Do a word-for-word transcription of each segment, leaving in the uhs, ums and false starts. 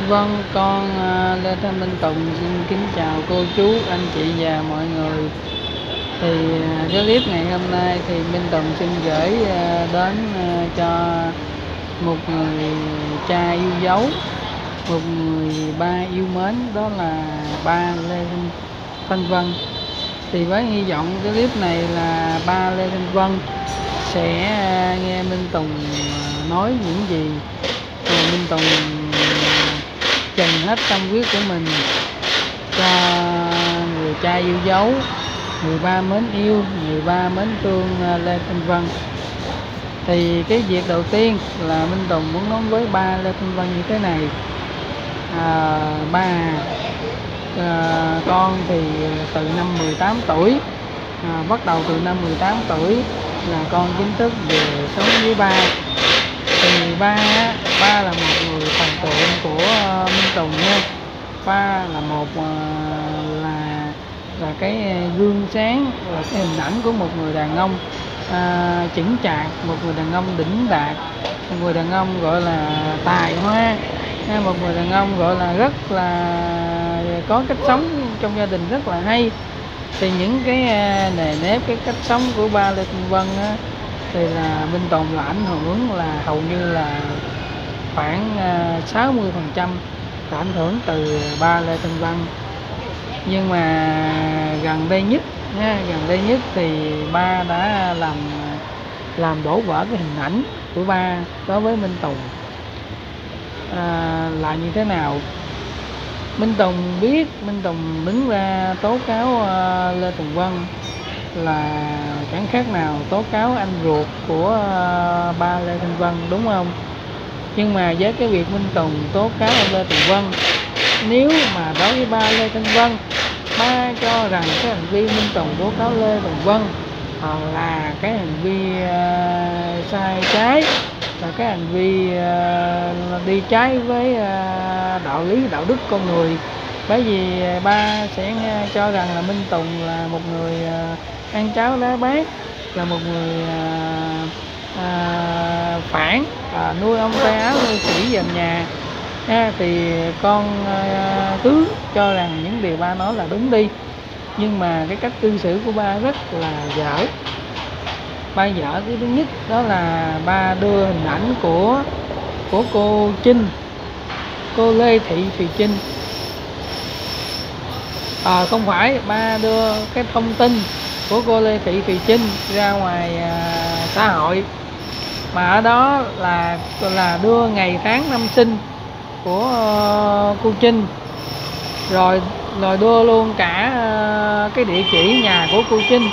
Vâng, con à, Lê Thanh Minh Tùng xin kính chào cô chú, anh chị và mọi người. Thì à, cái clip ngày hôm nay thì Minh Tùng xin gửi à, đến à, cho một người cha yêu dấu, một người ba yêu mến, đó là ba Lê Thanh, Thanh Vân. Thì với hy vọng cái clip này là ba Lê Thanh Vân sẽ à, nghe Minh Tùng à, nói những gì mà Minh Tùng dành hết tâm huyết của mình cho người cha yêu dấu, người ba mến yêu, người ba mến thương Lê Thanh Vân. Thì cái việc đầu tiên là Minh Tùng muốn nói với ba Lê Thanh Vân như thế này: à, ba à, con thì từ năm mười tám tuổi, à, bắt đầu từ năm mười tám tuổi là con chính thức về sống với ba. Thì ba ba là một người thần tượng của uh, Minh Tùng nha. Ba là một uh, là là cái gương sáng, là cái hình ảnh của một người đàn ông uh, chững chạc, một người đàn ông đỉnh đạt, một người đàn ông gọi là tài hoa, một người đàn ông gọi là rất là có cách sống trong gia đình rất là hay. Thì những cái uh, nề nếp, cái cách sống của ba Lê Thanh Vân á, thì là Minh Tùng là ảnh hưởng là hầu như là khoảng sáu mươi phần trăm là ảnh hưởng từ ba Lê Thanh Vân. Nhưng mà gần đây nhất nha, gần đây nhất thì ba đã làm làm đổ vỡ cái hình ảnh của ba đối với Minh Tùng. À, là như thế nào? Minh Tùng biết Minh Tùng đứng ra tố cáo uh, Lê Tùng Vân là chẳng khác nào tố cáo anh ruột của uh, ba Lê Thanh Vân, đúng không? Nhưng mà với cái việc Minh Tùng tố cáo anh Lê Tùng Vân, nếu mà đối với ba Lê Thanh Vân, ba cho rằng cái hành vi Minh Tùng tố cáo Lê Tùng Vân là cái hành vi uh, sai trái, là cái hành vi uh, đi trái với uh, đạo lý, đạo đức con người. Bởi vì ba sẽ cho rằng là Minh Tùng là một người uh, ăn cháo đá bát, là một người uh, uh, phản, uh, nuôi ông tay áo nuôi khỉ dòm nhà. À, thì con uh, cứ cho rằng những điều ba nói là đúng đi, nhưng mà cái cách cư xử của ba rất là dở. Ba dở cái thứ nhất đó là ba đưa hình ảnh của của cô Trinh, cô Lê Thị Thùy Trinh. À, không phải, ba đưa cái thông tin của cô Lê Thị Thùy Trinh ra ngoài à, xã hội, mà ở đó là là đưa ngày tháng năm sinh của uh, cô Trinh, rồi rồi đưa luôn cả uh, cái địa chỉ nhà của cô Trinh.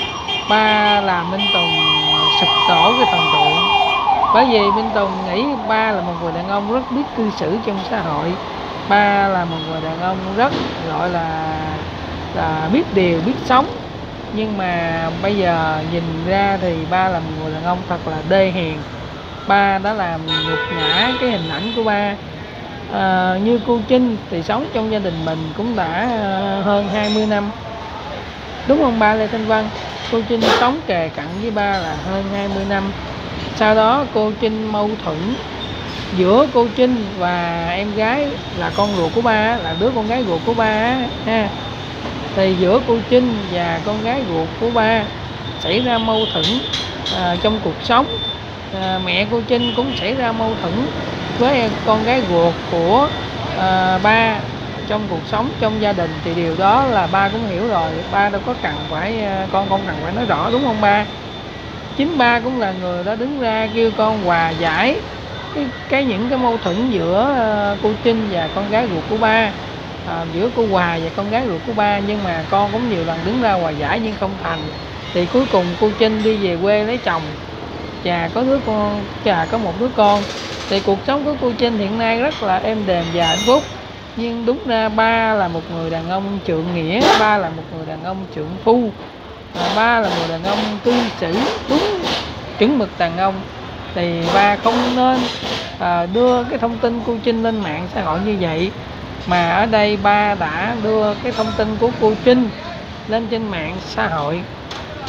Ba làm Minh Tùng sụp đổ cái thần tượng, bởi vì Minh Tùng nghĩ ba là một người đàn ông rất biết cư xử trong xã hội. Ba là một người đàn ông rất gọi là là biết điều, biết sống. Nhưng mà bây giờ nhìn ra thì ba là một người đàn ông thật là đê hèn. Ba đã làm nhục nhã cái hình ảnh của ba. À, như cô Trinh thì sống trong gia đình mình cũng đã hơn hai mươi năm, đúng không ba Lê Thanh Vân? Cô Trinh sống kề cận với ba là hơn hai mươi năm. Sau đó cô Trinh mâu thuẫn giữa cô Trinh và em gái là con ruột của ba, là đứa con gái ruột của ba ha. Thì giữa cô Trinh và con gái ruột của ba xảy ra mâu thuẫn à, trong cuộc sống. À, mẹ cô Trinh cũng xảy ra mâu thuẫn với con gái ruột của à, ba trong cuộc sống, trong gia đình. Thì điều đó là ba cũng hiểu rồi, ba đâu có cần phải, con không cần phải nói rõ, đúng không ba? Chính ba cũng là người đã đứng ra kêu con hòa giải cái, cái những cái mâu thuẫn giữa uh, cô Trinh và con gái ruột của ba, à, giữa cô Hòa và con gái ruột của ba. Nhưng mà con cũng nhiều lần đứng ra hòa giải nhưng không thành. Thì cuối cùng cô Trinh đi về quê lấy chồng và có đứa con, và có một đứa con. Thì cuộc sống của cô Trinh hiện nay rất là êm đềm và hạnh phúc. Nhưng đúng ra ba là một người đàn ông trượng nghĩa, ba là một người đàn ông trượng phu, à, ba là người đàn ông cư xử đúng chuẩn mực đàn ông. Thì ba không nên à, đưa cái thông tin cô Trinh lên mạng xã hội như vậy. Mà ở đây ba đã đưa cái thông tin của cô Trinh lên trên mạng xã hội.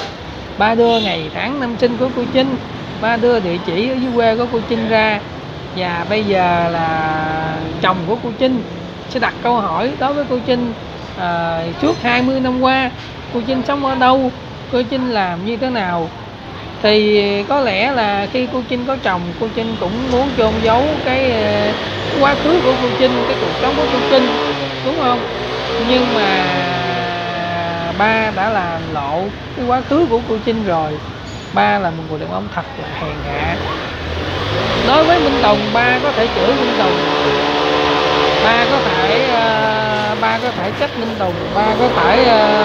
Ba đưa ngày tháng năm sinh của cô Trinh, ba đưa địa chỉ ở dưới quê của cô Trinh ra, Và bây giờ là chồng của cô Trinh sẽ đặt câu hỏi đối với cô Trinh, à, suốt hai mươi năm qua cô Trinh sống ở đâu, cô Trinh làm như thế nào. Thì có lẽ là khi cô Trinh có chồng, cô Trinh cũng muốn chôn giấu cái, cái quá khứ của cô Trinh, cái cuộc sống của cô Trinh, đúng không? Nhưng mà ba đã làm lộ cái quá khứ của cô Trinh rồi. Ba là một người đàn ông thật là hèn hạ. Đối với Minh Tùng, ba có thể chửi Minh Tùng, ba có thể uh, ba có thể trách Minh Tùng, ba có thể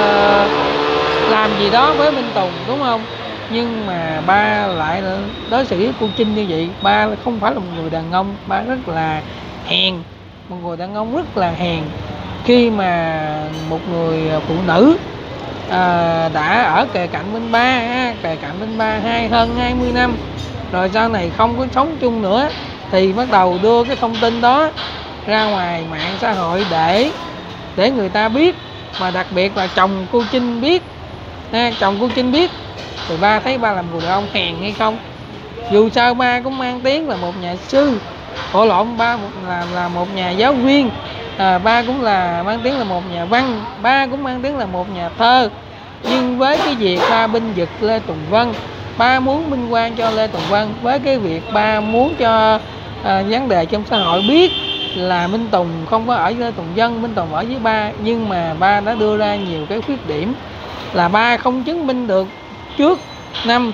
uh, làm gì đó với Minh Tùng, đúng không? Nhưng mà ba lại đối xử với cô Trinh như vậy. Ba không phải là một người đàn ông, ba rất là hèn, một người đàn ông rất là hèn. Khi mà một người phụ nữ à, đã ở kề cạnh bên ba, kề cạnh bên ba hai hơn hai mươi năm, rồi sau này không có sống chung nữa, thì bắt đầu đưa cái thông tin đó ra ngoài mạng xã hội để để người ta biết, mà đặc biệt là chồng cô Trinh biết, ha, chồng cô Trinh biết, thì ba thấy ba làm người đàn ông hèn hay không? Dù sao ba cũng mang tiếng là một nhà sư, hộ lộn ba là là một nhà giáo viên, à, ba cũng là mang tiếng là một nhà văn, ba cũng mang tiếng là một nhà thơ. Nhưng với cái việc ba binh vực Lê Tùng Vân, ba muốn minh oan cho Lê Tùng Vân, với cái việc ba muốn cho à, vấn đề trong xã hội biết là Minh Tùng không có ở với Lê Tùng Vân, Minh Tùng ở với ba, nhưng mà ba đã đưa ra nhiều cái khuyết điểm là ba không chứng minh được. Trước năm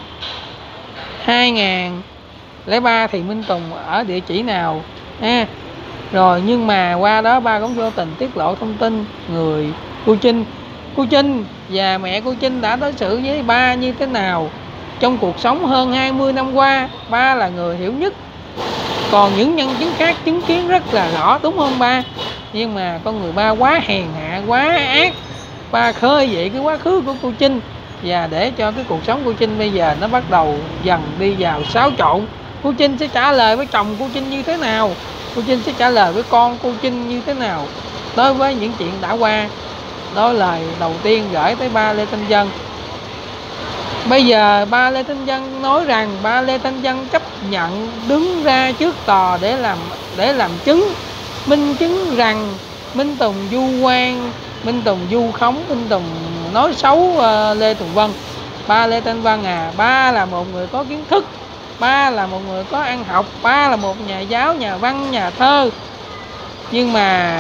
hai không không ba thì Minh Tùng ở địa chỉ nào ha. Rồi nhưng mà qua đó ba cũng vô tình tiết lộ thông tin người cô Trinh. Cô Trinh và mẹ cô Trinh đã đối xử với ba như thế nào trong cuộc sống hơn hai mươi năm qua, ba là người hiểu nhất. Còn những nhân chứng khác chứng kiến rất là rõ, đúng không ba? Nhưng mà con người ba quá hèn hạ, quá ác. Ba khơi dậy cái quá khứ của cô Trinh, và để cho cái cuộc sống của Trinh bây giờ nó bắt đầu dần đi vào xáo trộn. Cô Trinh sẽ trả lời với chồng cô Trinh như thế nào, cô Trinh sẽ trả lời với con cô Trinh như thế nào đối với những chuyện đã qua. Đó là lời đầu tiên gửi tới ba Lê Thanh Vân. Bây giờ ba Lê Thanh Vân nói rằng ba Lê Thanh Vân chấp nhận đứng ra trước tòa để làm để làm chứng, minh chứng rằng Minh Tùng vu oan, Minh Tùng vu khống, Minh Tùng nói xấu uh, Lê Tùng Vân. Ba Lê Thanh Vân à, ba là một người có kiến thức, ba là một người có ăn học, ba là một nhà giáo, nhà văn, nhà thơ. Nhưng mà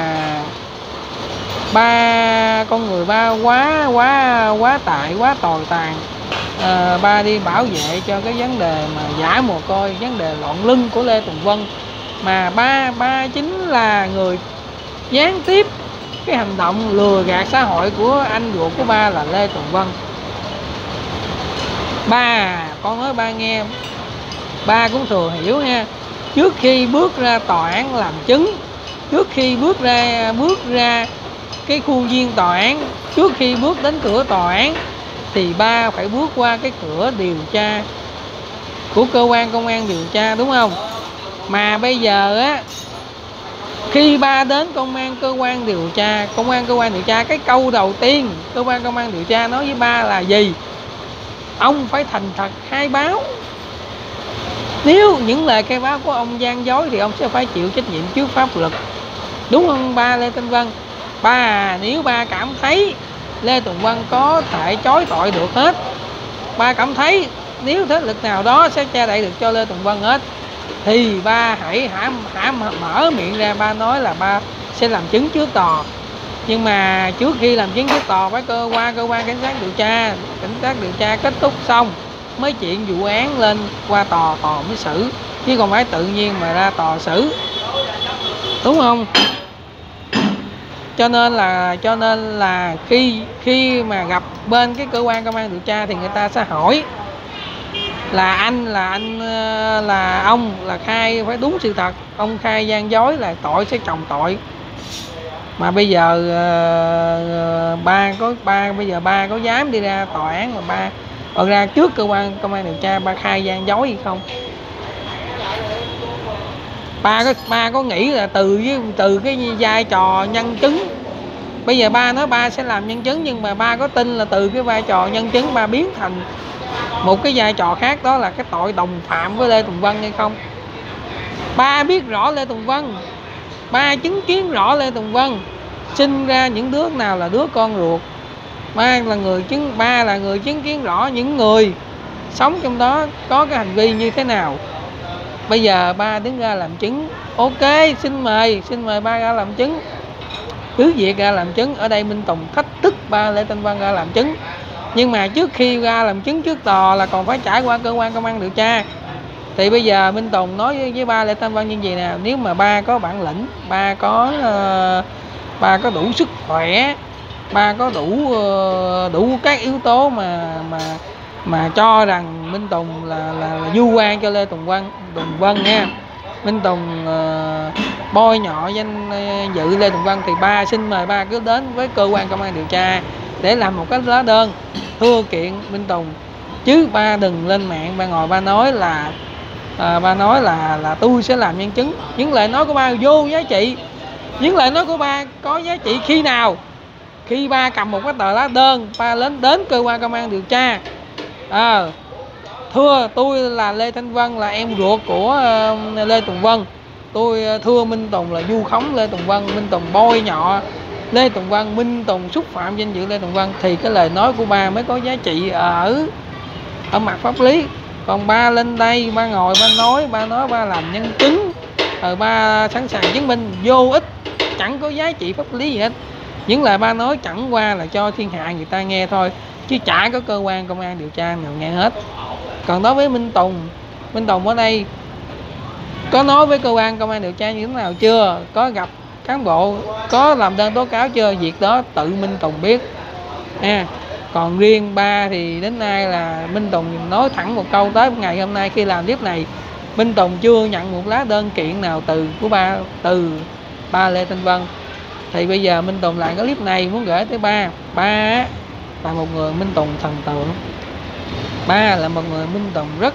ba con người ba quá quá quá tệ, quá tồi tàn. À, ba đi bảo vệ cho cái vấn đề mà giả mồ côi, vấn đề loạn lưng của Lê Tùng Vân, mà ba ba chính là người gián tiếp cái hành động lừa gạt xã hội của anh ruột của ba là Lê Tùng Vân. Ba, con nói ba nghe, ba cũng thừa hiểu ha. Trước khi bước ra tòa án làm chứng, trước khi bước ra bước ra cái khuôn viên tòa án, trước khi bước đến cửa tòa án, thì ba phải bước qua cái cửa điều tra của cơ quan công an điều tra, đúng không? Mà bây giờ á, khi ba đến công an cơ quan điều tra, công an cơ quan điều tra, cái câu đầu tiên cơ quan công an điều tra nói với ba là gì? Ông phải thành thật khai báo. Nếu những lời khai báo của ông gian dối thì ông sẽ phải chịu trách nhiệm trước pháp luật, đúng không ba Lê Thanh Vân? Ba à, nếu ba cảm thấy Lê Tùng Vân có thể chối tội được hết, ba cảm thấy nếu thế lực nào đó sẽ che đậy được cho Lê Tùng Vân hết, thì ba hãy hãm, hãm mở miệng ra, ba nói là ba sẽ làm chứng trước tòa. Nhưng mà trước khi làm chứng trước tòa phải cơ quan cơ quan cảnh sát điều tra, cảnh sát điều tra kết thúc xong mới chuyện vụ án lên qua tòa, tòa mới xử, chứ không phải tự nhiên mà ra tòa xử, đúng không? Cho nên là cho nên là khi khi mà gặp bên cái cơ quan công an điều tra thì người ta sẽ hỏi là anh là anh là ông là khai phải đúng sự thật, ông khai gian dối là tội sẽ chồng tội. Mà bây giờ uh, ba có ba bây giờ ba có dám đi ra tòa án mà ba ở ra trước cơ quan công an điều tra ba khai gian dối hay không? Ba có ba có nghĩ là từ với từ cái vai trò nhân chứng, bây giờ ba nói ba sẽ làm nhân chứng, nhưng mà ba có tin là từ cái vai trò nhân chứng ba biến thành một cái vai trò khác, đó là cái tội đồng phạm với Lê Tùng Vân hay không? Ba biết rõ Lê Tùng Vân, ba chứng kiến rõ Lê Tùng Vân sinh ra những đứa nào là đứa con ruột. Ba là người chứng ba là người chứng kiến rõ những người sống trong đó có cái hành vi như thế nào. Bây giờ ba đứng ra làm chứng. Ok, xin mời, xin mời ba ra làm chứng. Cứ việc ra làm chứng. Ở đây Minh Tùng thách thức ba Lê Thanh Vân ra làm chứng. Nhưng mà trước khi ra làm chứng trước tòa là còn phải trải qua cơ quan công an điều tra. Thì bây giờ Minh Tùng nói với, với ba Lê Thanh Vân như vậy nào. Nếu mà ba có bản lĩnh, ba có uh, ba có đủ sức khỏe, ba có đủ uh, đủ các yếu tố mà mà mà cho rằng Minh Tùng là là, là vu oan cho Lê Tùng Vân, Tùng Vân nha. Minh Tùng uh, bôi nhọ danh uh, dự Lê Tùng Vân thì ba xin mời ba cứ đến với cơ quan công an điều tra để làm một cái lá đơn thưa kiện Minh Tùng. Chứ ba đừng lên mạng ba ngồi ba nói là à, ba nói là là tôi sẽ làm nhân chứng. Những lời nói của ba vô giá trị. Những lời nói của ba có giá trị khi nào? Khi ba cầm một cái tờ lá đơn, ba lên đến cơ quan công an điều tra. À, thưa tôi là Lê Thanh Vân, là em ruột của uh, Lê Tùng Vân. Tôi uh, thưa Minh Tùng là vu khống Lê Tùng Vân, Minh Tùng bôi nhọ Lê Tùng Vân, Minh Tùng xúc phạm danh dự Lê Tùng Vân, thì cái lời nói của ba mới có giá trị ở ở mặt pháp lý. Còn ba lên đây ba ngồi ba nói, ba nói ba làm nhân chứng, rồi ba sẵn sàng chứng minh, vô ích, chẳng có giá trị pháp lý gì hết. Những lời ba nói chẳng qua là cho thiên hạ người ta nghe thôi, chứ chả có cơ quan công an điều tra nào nghe hết. Còn đối với Minh Tùng, Minh Tùng ở đây có nói với cơ quan công an điều tra như thế nào chưa? Có gặp cán bộ, có làm đơn tố cáo chưa? Việc đó tự Minh Tùng biết à. Còn riêng ba thì đến nay là Minh Tùng nói thẳng một câu, tới ngày hôm nay khi làm clip này, Minh Tùng chưa nhận một lá đơn kiện nào từ của ba, từ ba Lê Thanh Vân. Thì bây giờ Minh Tùng làm cái clip này muốn gửi tới ba. Ba là một người Minh Tùng thần tượng, ba là một người Minh Tùng rất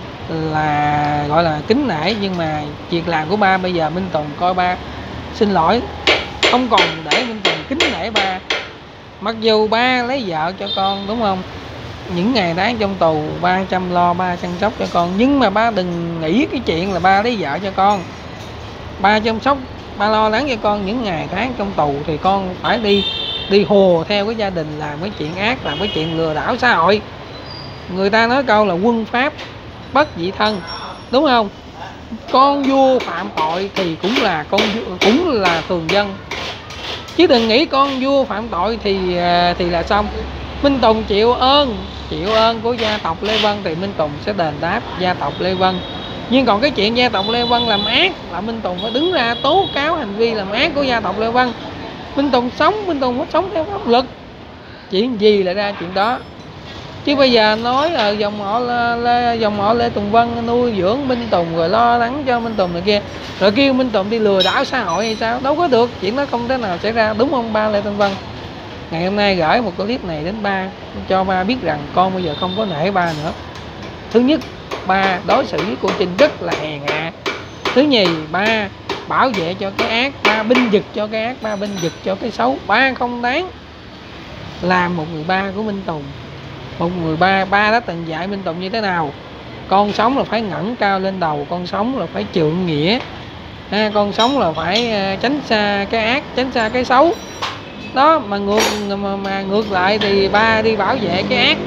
là gọi là kính nể. Nhưng mà việc làm của ba bây giờ Minh Tùng coi ba xin lỗi, không còn để Minh Tùng kính nể ba. Mặc dù ba lấy vợ cho con, đúng không? Những ngày tháng trong tù ba chăm lo, ba chăm sóc cho con. Nhưng mà ba đừng nghĩ cái chuyện là ba lấy vợ cho con. Ba chăm sóc, ba lo lắng cho con những ngày tháng trong tù thì con phải đi đi hùa theo cái gia đình, làm cái chuyện ác, làm cái chuyện lừa đảo xã hội. Người ta nói câu là quân pháp bất dị thân, đúng không? Con vua phạm tội thì cũng là con cũng là thường dân, chứ đừng nghĩ con vua phạm tội thì thì là xong. Minh Tùng chịu ơn chịu ơn của gia tộc Lê Vân thì Minh Tùng sẽ đền đáp gia tộc Lê Vân. Nhưng còn cái chuyện gia tộc Lê Vân làm ác là Minh Tùng phải đứng ra tố cáo hành vi làm ác của gia tộc Lê Vân. Minh Tùng sống, Minh Tùng phải sống theo pháp luật. Chuyện gì lại ra chuyện đó. Chứ bây giờ nói là dòng họ Lê, dòng họ Lê Tùng Vân nuôi dưỡng Minh Tùng rồi lo lắng cho Minh Tùng này kia, rồi kêu Minh Tùng đi lừa đảo xã hội hay sao? Đâu có được, chuyện đó không thể nào xảy ra, đúng không ba Lê Thanh Vân? Ngày hôm nay gửi một clip này đến ba, cho ba biết rằng con bây giờ không có nể ba nữa. Thứ nhất, ba đối xử với cô Trinh rất là hèn hạ. Thứ nhì, ba bảo vệ cho cái ác, ba binh vực cho cái ác, ba binh vực cho cái xấu. Ba không đáng làm một người ba của Minh Tùng. Một người ba, ba đã từng dạy Minh Tùng như thế nào? Con sống là phải ngẩng cao lên đầu, con sống là phải trượng nghĩa, à, con sống là phải tránh xa cái ác, tránh xa cái xấu. Đó mà ngược mà, mà ngược lại thì ba đi bảo vệ cái ác,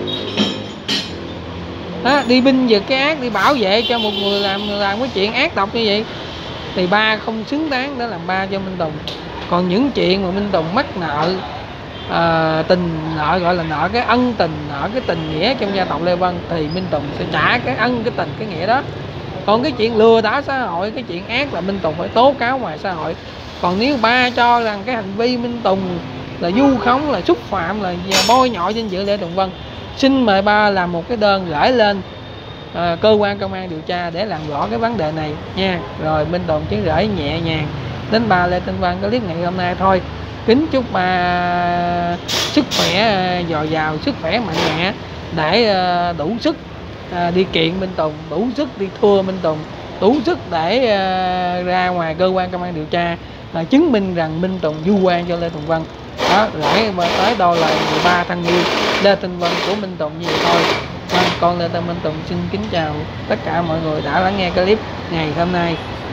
đó, đi binh vực cái ác, đi bảo vệ cho một người làm làm cái chuyện ác độc như vậy thì ba không xứng đáng để làm ba cho Minh Tùng. Còn những chuyện mà Minh Tùng mắc nợ, à, tình nợ, gọi là nợ cái ân tình, nợ cái tình nghĩa trong gia tộc Lê Vân thì Minh Tùng sẽ trả cái ân, cái tình, cái nghĩa đó. Còn cái chuyện lừa đảo xã hội, cái chuyện ác là Minh Tùng phải tố cáo ngoài xã hội. Còn nếu ba cho rằng cái hành vi Minh Tùng là vu khống, là xúc phạm, là bôi nhọ danh dự Lê Tùng Vân, xin mời ba làm một cái đơn gửi lên à, cơ quan công an điều tra để làm rõ cái vấn đề này nha. Rồi Minh Tùng chỉ gửi nhẹ nhàng đến ba Lê Thanh Vân cái clip ngày hôm nay thôi. Kính chúc ba sức khỏe dồi dào, sức khỏe mạnh mẽ để đủ sức đi kiện Minh Tùng, đủ sức đi thưa Minh Tùng, đủ sức để ra ngoài cơ quan công an điều tra chứng minh rằng Minh Tùng vu oan cho Lê Tùng Vân. Đó, gửi tới đôi lời mười ba thân yêu Lê Thanh Vân của Minh Tùng như vậy thôi. Con Lê Thanh Minh Tùng xin kính chào tất cả mọi người đã lắng nghe clip ngày hôm nay.